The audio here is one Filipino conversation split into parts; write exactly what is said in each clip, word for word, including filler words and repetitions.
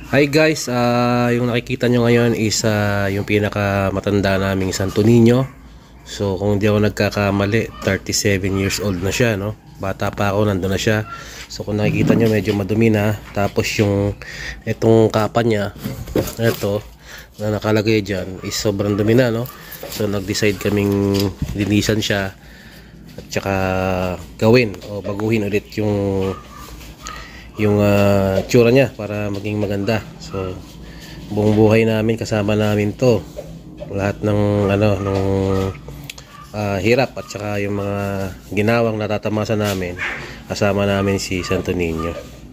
Hi guys, uh, yung nakikita nyo ngayon is uh, yung pinaka matanda naming Santo Niño. So kung hindi ako nagkakamali, thirty-seven years old na siya, no? Bata pa ako, nandun na siya. So kung nakikita nyo, medyo madumi na. Tapos yung itong kapa niya, ito na nakalagay dyan is sobrang dumi na, no? So nag-decide kaming linisan siya at saka gawin o baguhin ulit yung yung uh, tsura niya para maging maganda. So buong buhay namin kasama namin to, lahat ng ano ng uh, hirap at saka yung mga ginawang natatamasa namin, kasama namin si Santo Niño.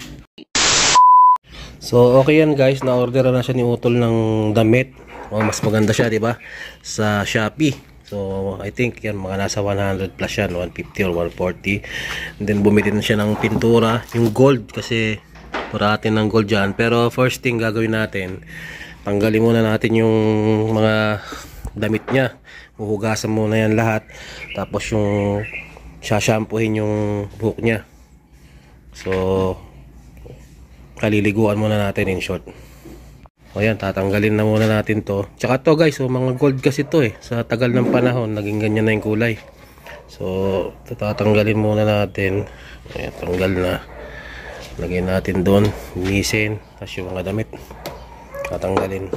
So okay yan guys, na-order na siya ni Utol ng damit. O, mas maganda siya, di ba, sa Shopee. So I think yan mga nasa one hundred plus yan, one fifty or one forty. And then bumili na siya ng pintura, yung gold, kasi puratin ng gold dyan. Pero first thing gagawin natin, tanggalin muna natin yung mga damit niya. Huhugasan muna yan lahat. Tapos yung sashampuhin yung buhok niya. So kaliliguan muna natin, in short. O yan, tatanggalin na muna natin to. Tsaka to guys, so mga gold kasi to eh. Sa tagal ng panahon, naging ganyan na yung kulay. So tatanggalin muna natin. Ayan, tanggal na. Lagyan natin doon, linisin. Tapos yung mga damit, tatanggalin.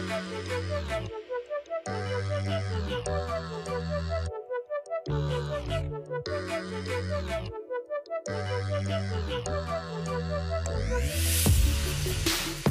Thank you.